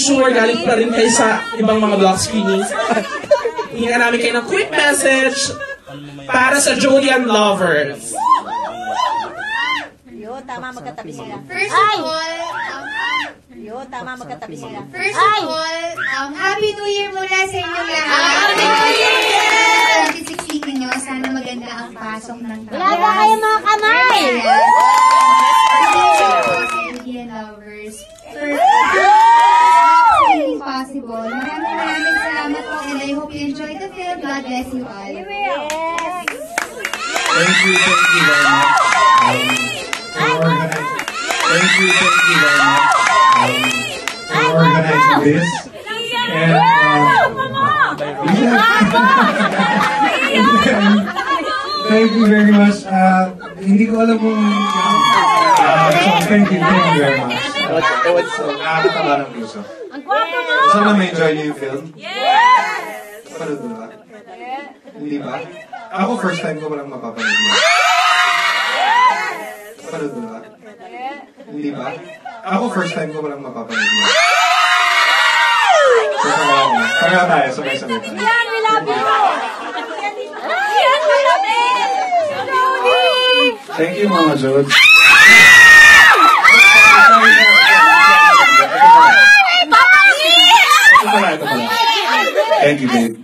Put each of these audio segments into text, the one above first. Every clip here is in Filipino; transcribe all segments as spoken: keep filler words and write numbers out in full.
sure galing pa rin kayo sa ibang mga block screenings. Hinga namin kayo ng quick message para sa Julian lovers. Yo, tama, magkatabi sila. First of all, Yo, tama, magkatabi sila. First of all, um, Happy New Year muna sa inyong lahat. Happy New Year! twenty sixteen ninyo, sana maganda ang pasok ng taon. Wala ba kayo mga kamay? Julian lovers. First, anything possible. Maraming maraming salamat po and I hope you enjoyed the film. God bless you all. Yes! Thank you, thank you very much. Um, for organizing, thank you, thank you very much. Um, for organizing this. And, um, thank you very much. Uh, hindi ko alam kung, uh, so thank you, thank you very much. Nakakatawa ng puso. Ang gwapo mo! Sana ma-enjoy niyo yung film? Yes! Panood mo ba? Hindi ba? Ako first time ko palang mapapanood mo. Panood mo ba? Hindi ba? Ako first time ko palang mapapanood mo. So, kaya tayo, sabay-sabay tayo. Yan, we love you! Yan, we love you! Thank you, Mama Jod. Ito pala, ito pala. Thank you, babe.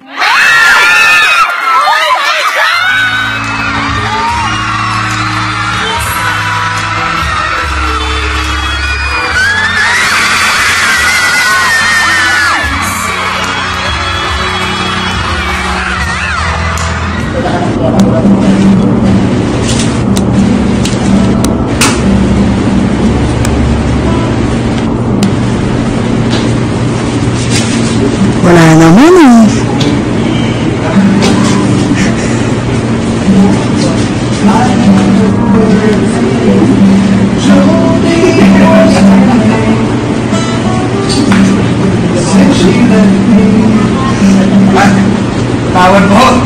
Wala naman eh. Tawad po.